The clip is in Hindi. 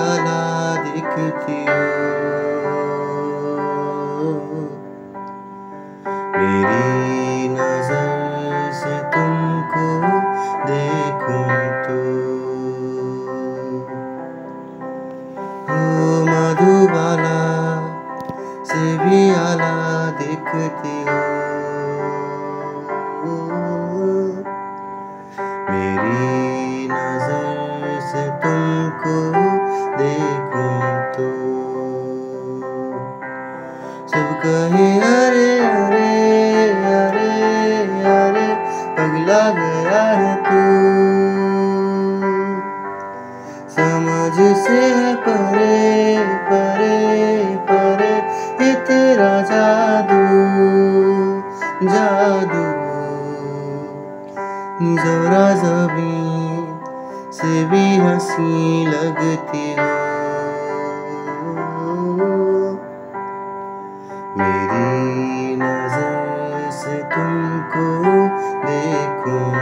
वाला दिखती हो। मेरी नजर से तुमको देखूं तो हो मधुबाला से भी आला दिखती हो। मेरी नजर से तुमको देखूं तो सब कहे अरे अरे अरे अरे पगला गया है तू, समझ से है परे परे परे ये तेरा जादू जादू। जरा ज़मीं से भी हंसी लगती हो। मेरी नजर से तुमको देखूं